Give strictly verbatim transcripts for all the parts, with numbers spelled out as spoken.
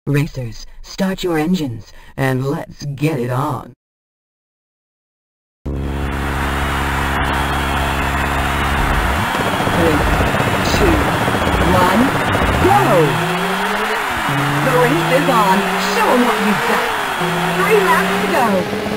Racers, start your engines, and let's get it on. Three, two, one, go! The race is on. Show 'em what you've got. Three laps to go.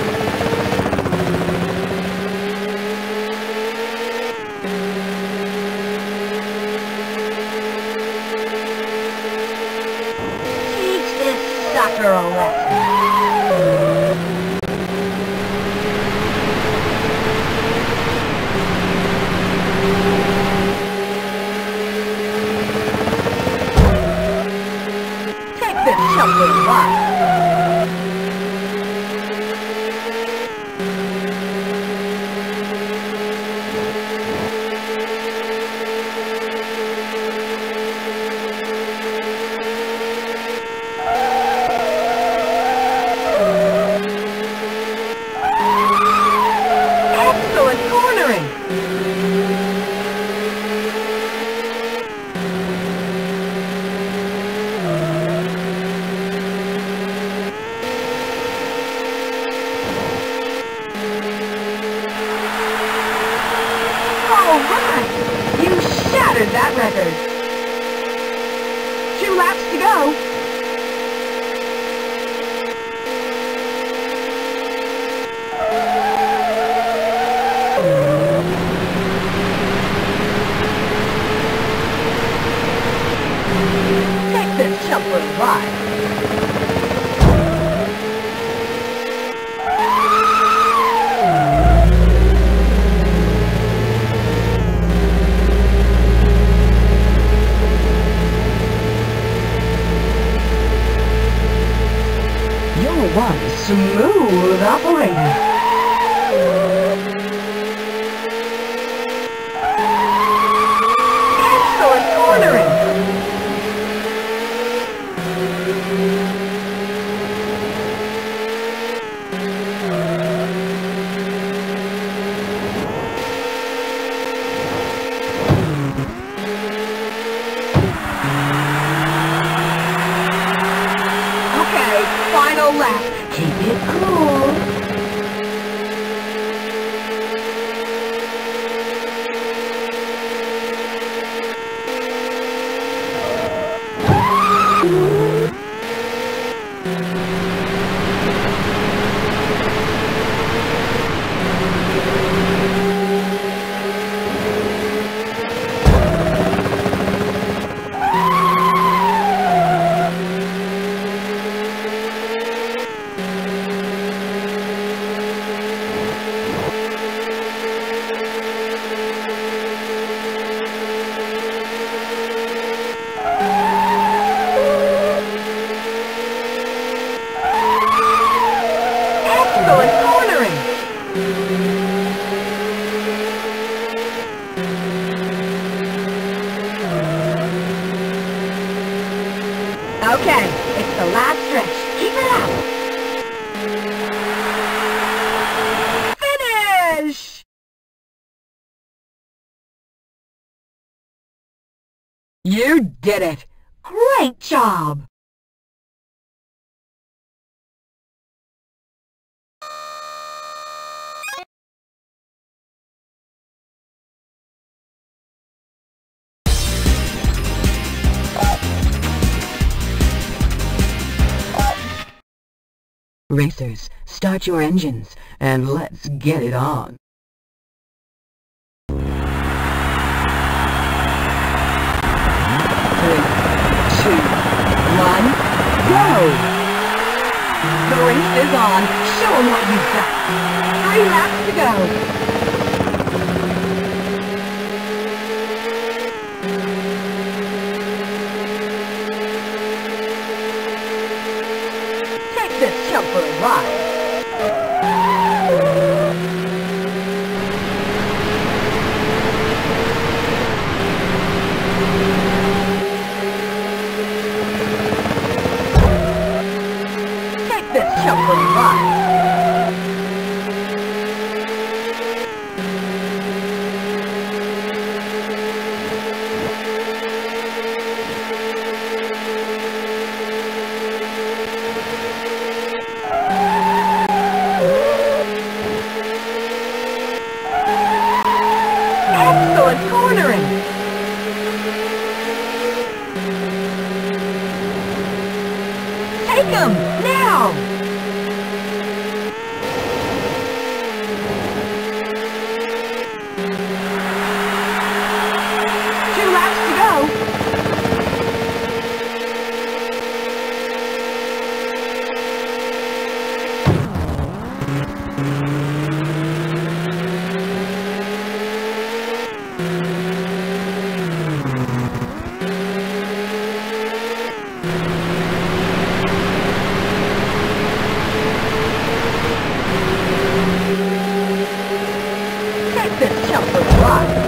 Sucker a lesson. Take this chocolate ride. You shattered that record. Two laps to go. Take this jump for a ride. One smooth operator. Excellent cornering. Okay, final lap. Keep it cool. Okay, it's the last stretch. Keep it up. Finish! You did it! Great job! Racers, start your engines, and let's get it on. Three, two, one, go! The race is on. Show 'em what you've got. Three laps to go. This jump for a ride. Take this jump for a ride. Take 'em! Now! Two laps to go. Take this jump for a ride.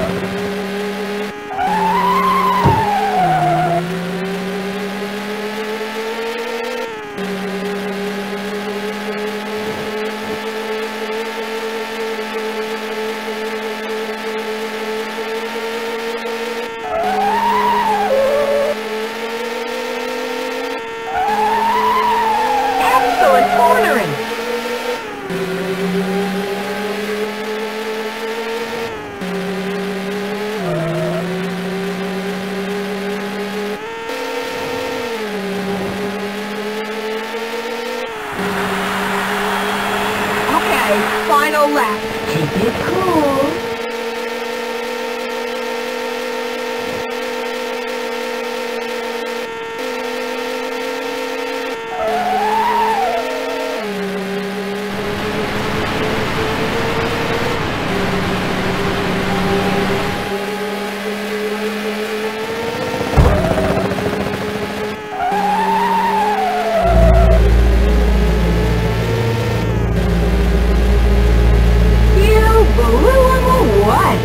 Excellent cornering! Okay, final lap. Keep it cool. You blew him away.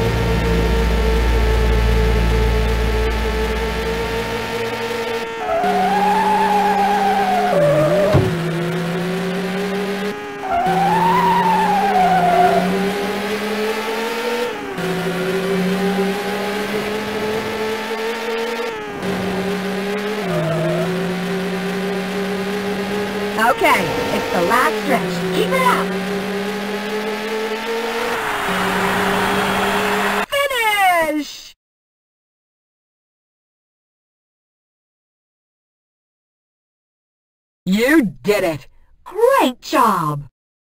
Okay, it's the last stretch. Keep it up. Finish! You did it! Great job!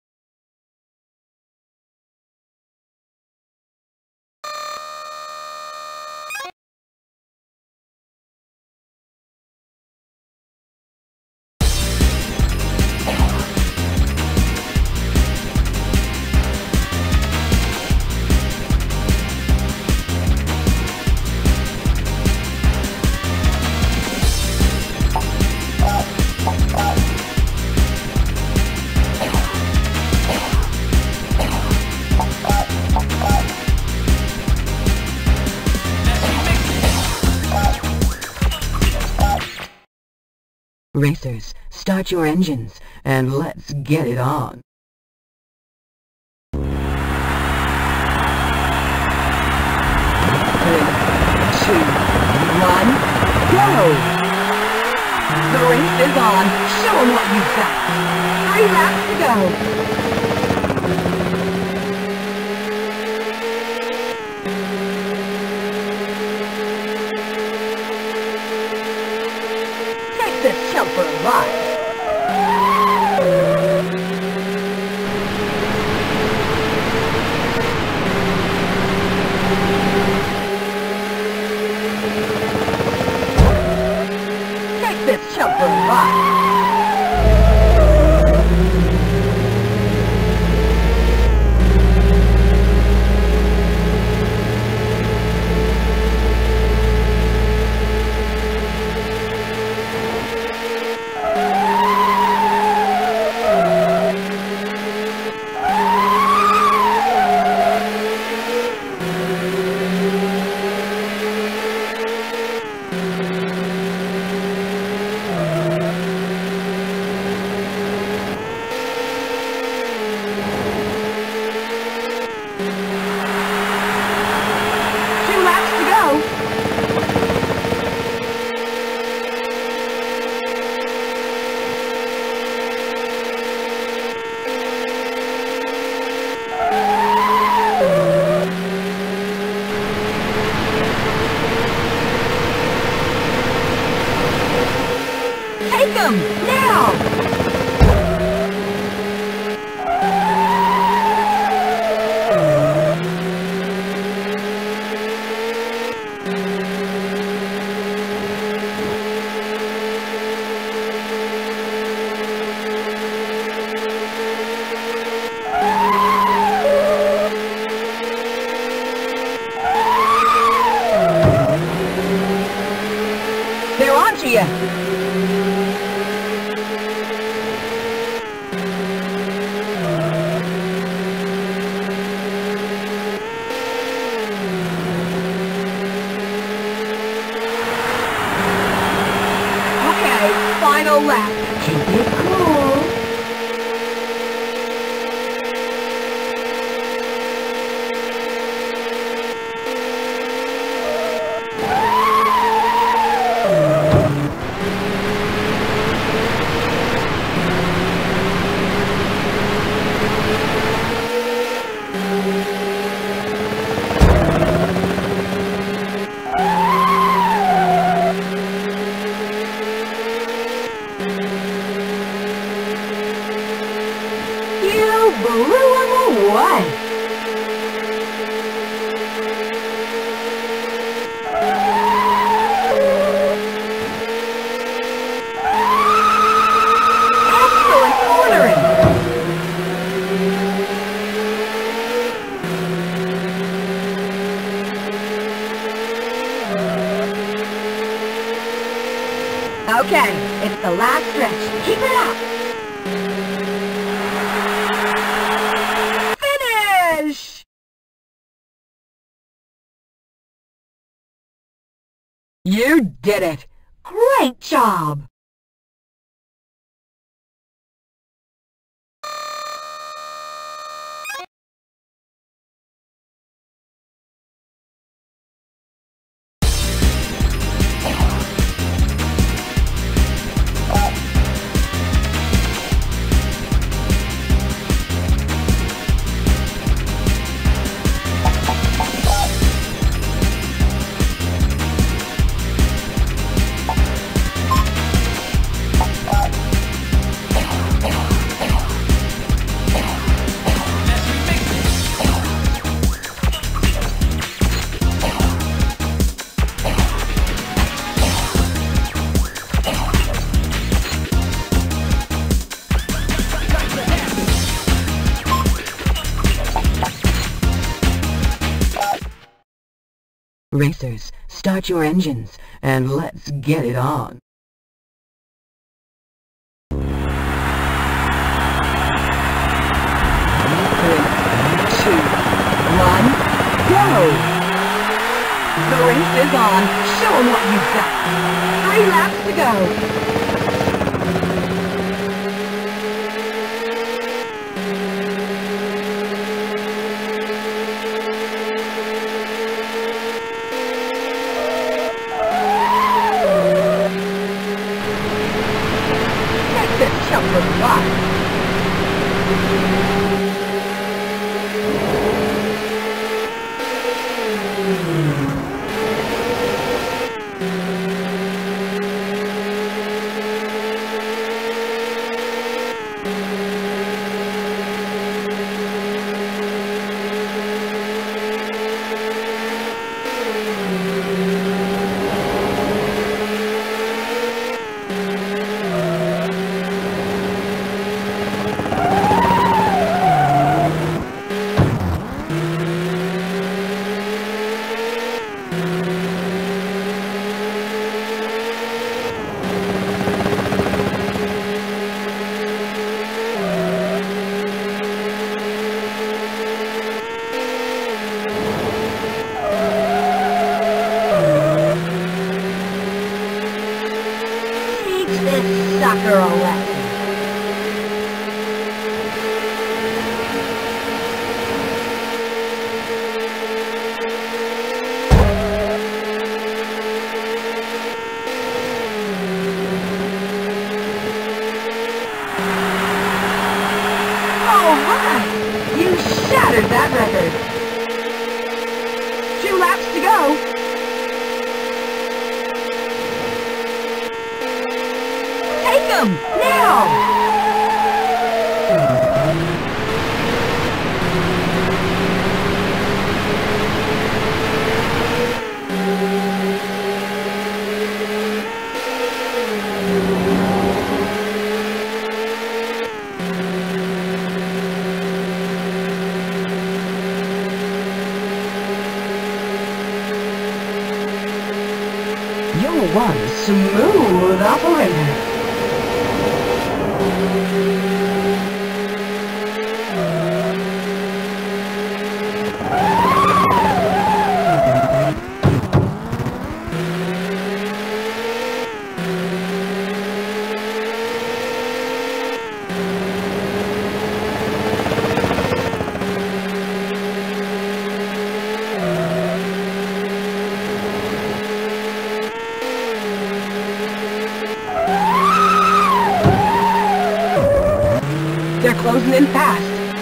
Racers, start your engines, and let's get it on. Three, two, one, go! The race is on. Show 'em what you've got. Three laps to go. Take this jump for a ride. Take this jump for a ride. Take 'em! Now! They're onto you. Okay, final lap. Keep it cool. You blew him away. Excellent cornering. Okay, it's the last stretch. Keep it up. You did it! Great job! Racers, start your engines, and let's get it on. Three, two, one, go! The race is on. Show them what you've got. Three laps to go. Sucker away. All right! You shattered that record. Two laps to go. Take 'em! him! Now! You're one smooth operator. They're closing in fast.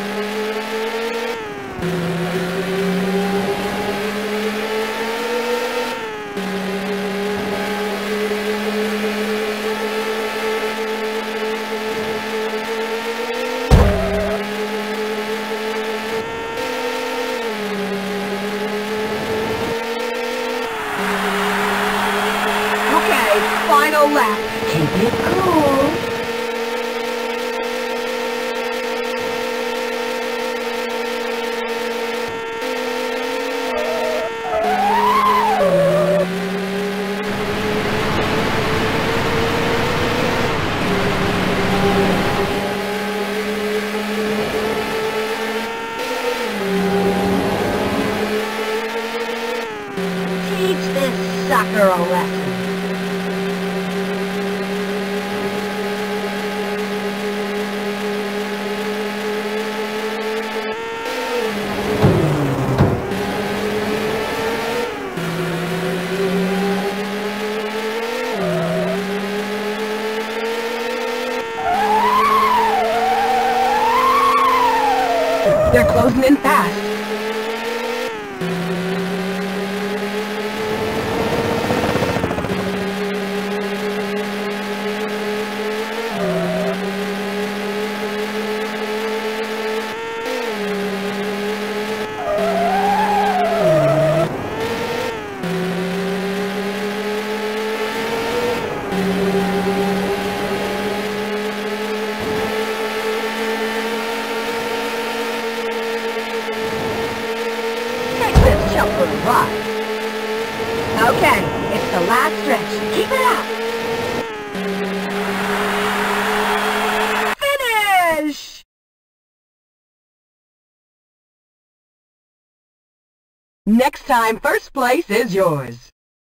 Okay, final lap. Keep it cool. Teach this sucker a lesson. They're closing in fast. Right. Okay, it's the last stretch. Keep it up. Finish! Next time, first place is yours.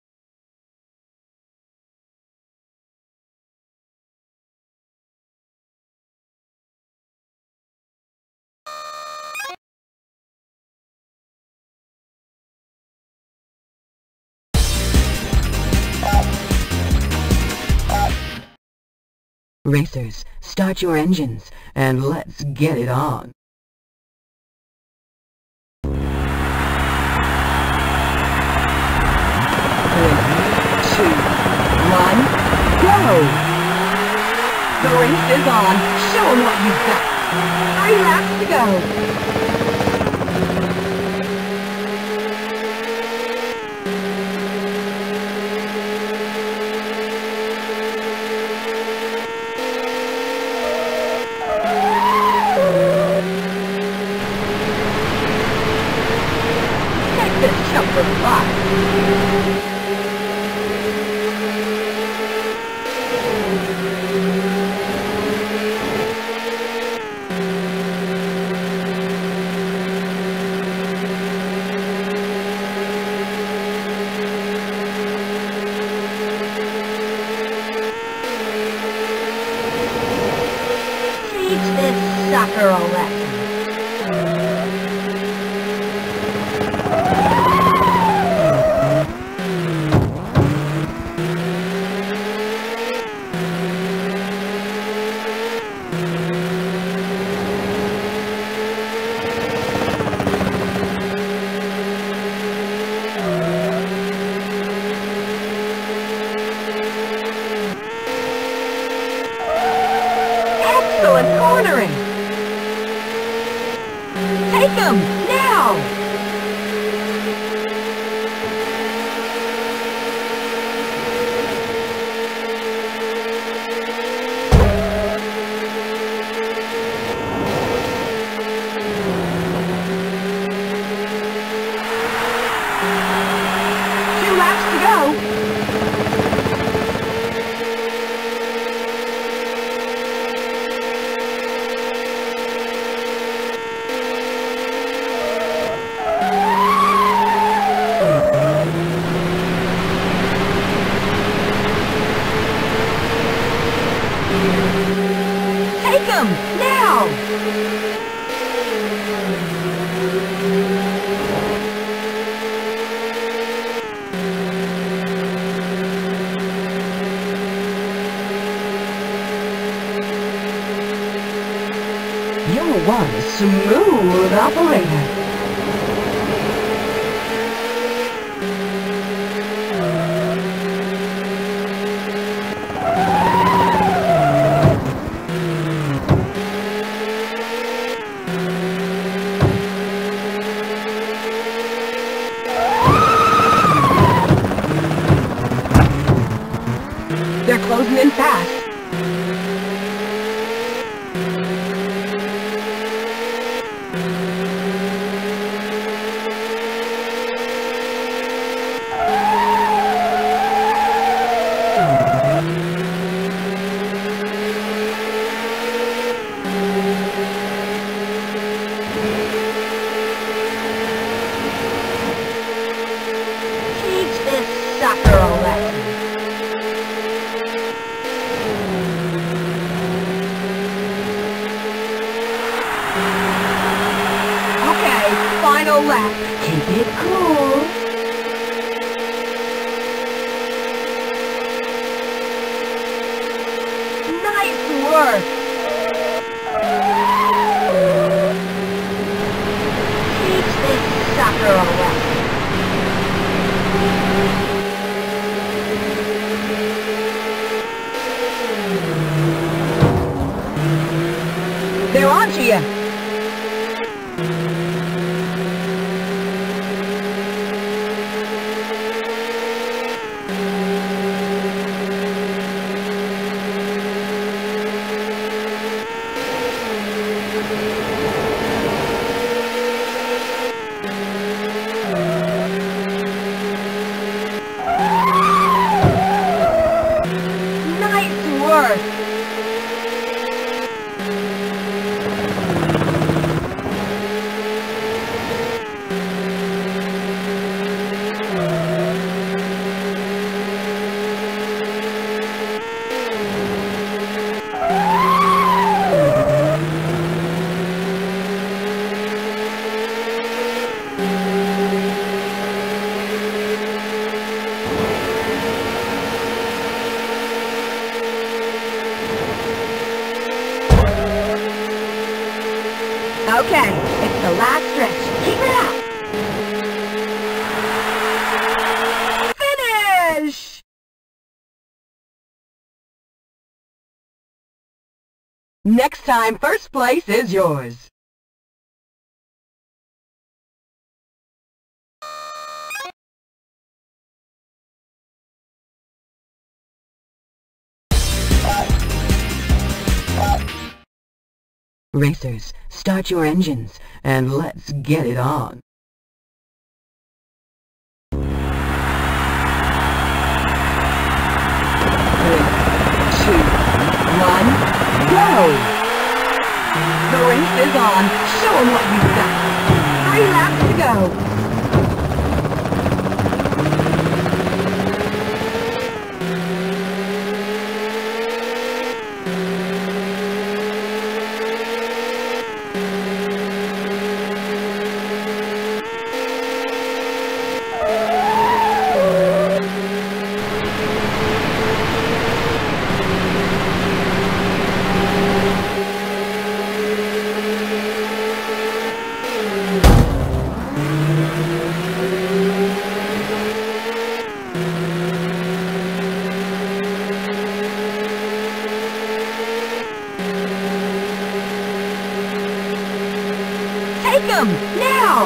Racers, start your engines, and let's get it on. Three, two, one, go! The race is on. Show 'em what you've got. Three laps to go. Number five. Teach this sucker a lesson. cornering! Take him! Now! Two laps to go. Take him! Now! You're one smooth operator. They're closing in fast. Teach this sucker a lesson. Final lap. Keep it cool. Nice work. Teach this sucker a lesson. They're on to you. Nice work! Okay, it's the last stretch. Keep it up! Finish! Next time, first place is yours. Racers, start your engines, and let's get it on. Three, two, one, go! The race is on. Show 'em what you've got. Three laps to go. 'em! Now!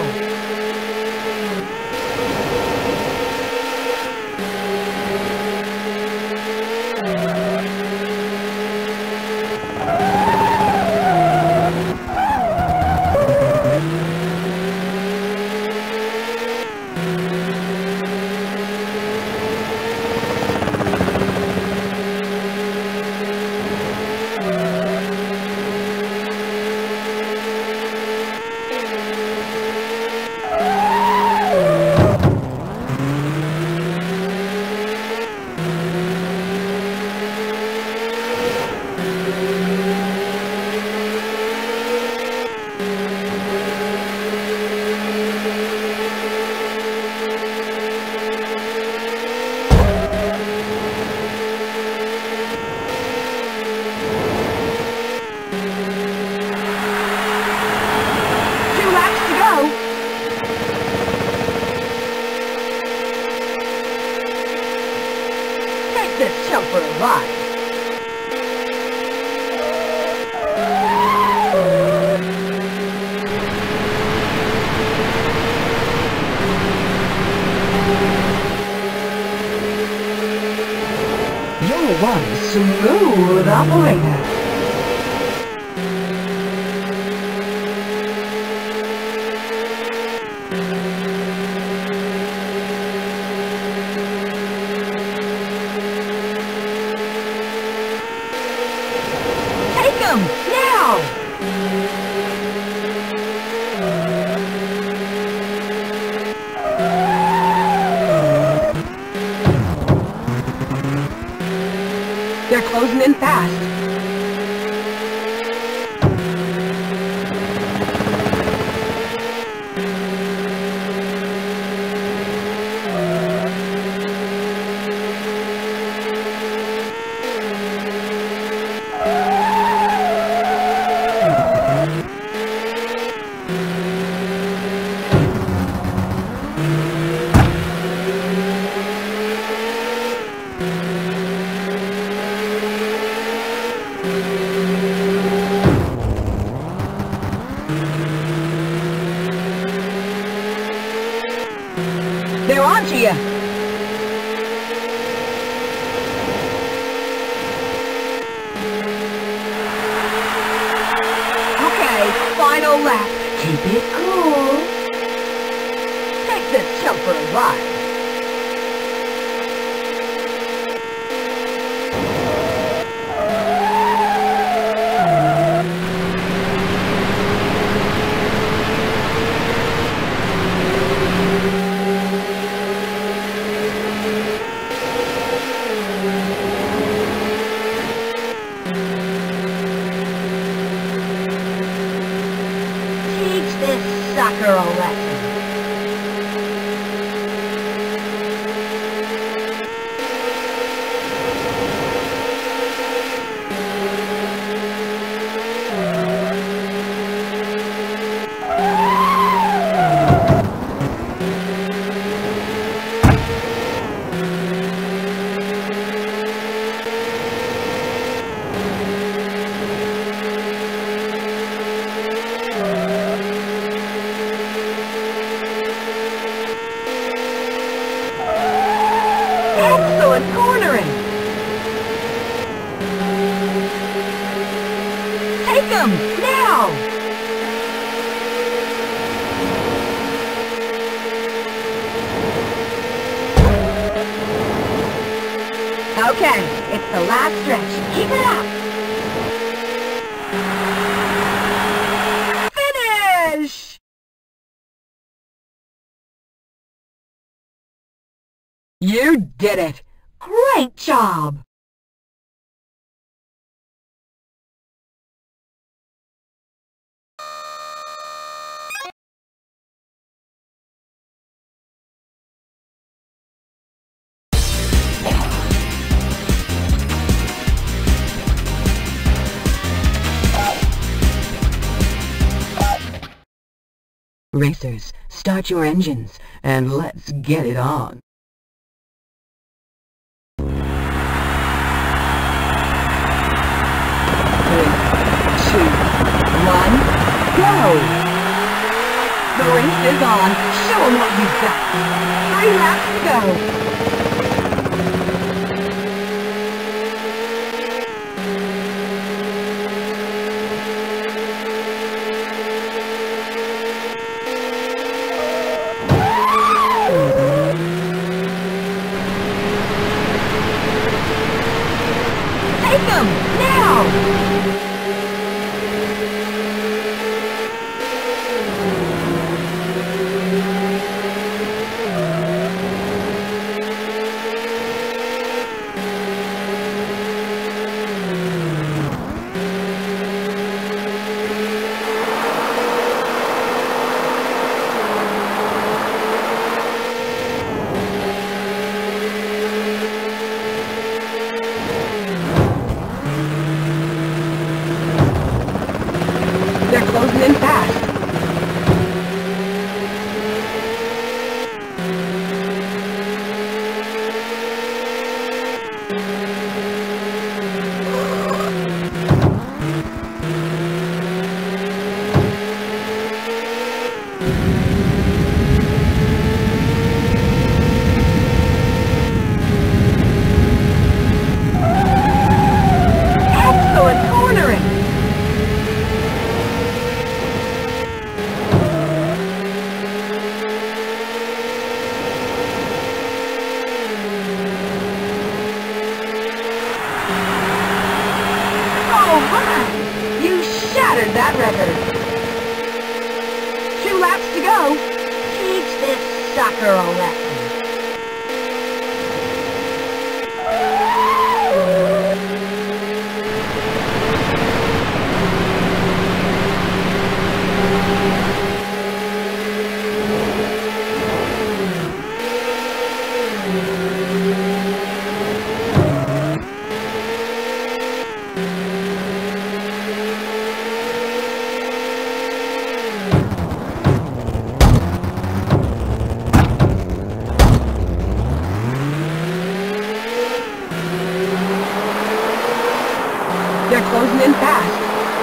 This jump for a ride. You're one smooth operator. Now! They're closing in fast. They're on to you. Okay, final lap. Keep it cool. Take this jump for a ride. Sucker a lesson. Excellent cornering! Take them! Now! Okay, it's the last stretch. Keep it up! Finish! You did it! Great job! Racers, start your engines, and let's get it on. Three, two, one, go! The race is on. Show 'em what you've got. Three laps to go. Take them! Now! They're closing in fast. Excellent cornering! Oh my! You shattered that record! Two laps to go. Teach this sucker a lesson. They're closing in fast.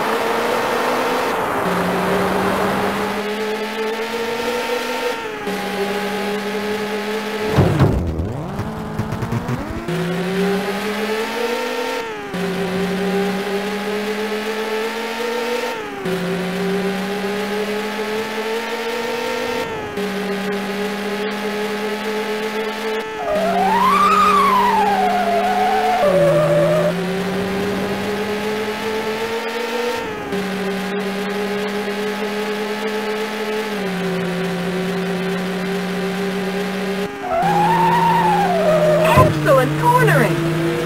Excellent cornering!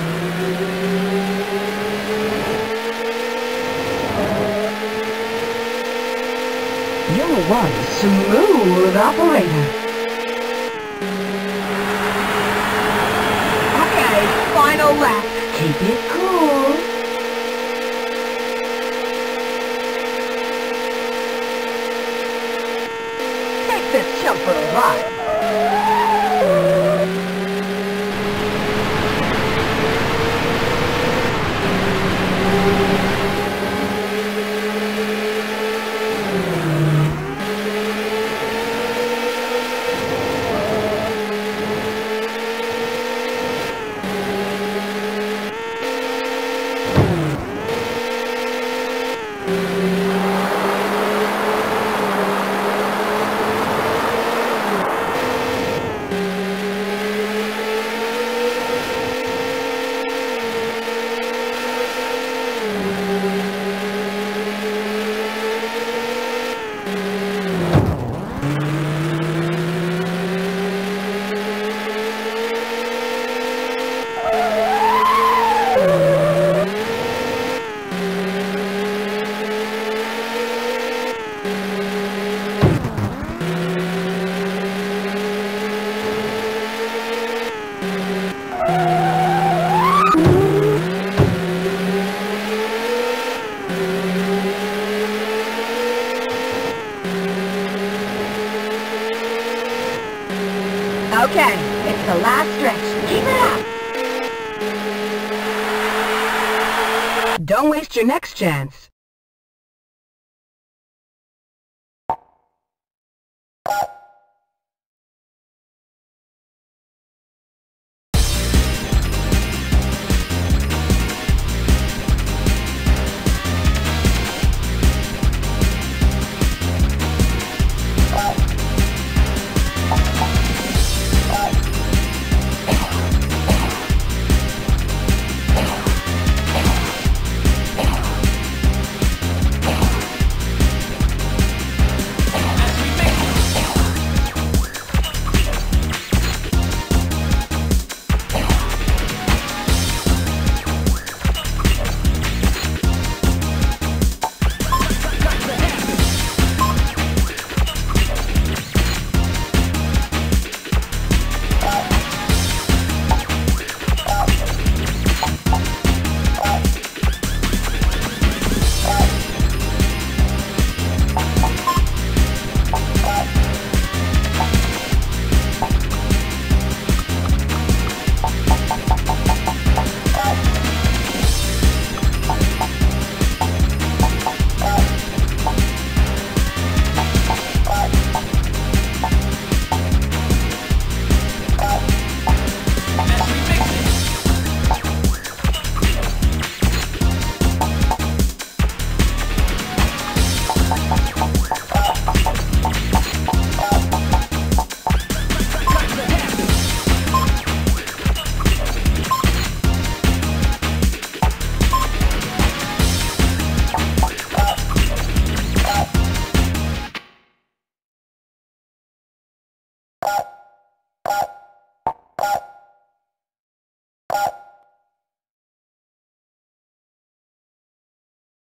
You're one smooth operator. Okay, final lap. Keep it cool. Take this chump for a ride. Okay, it's the last stretch. Keep it up! Don't waste your next chance.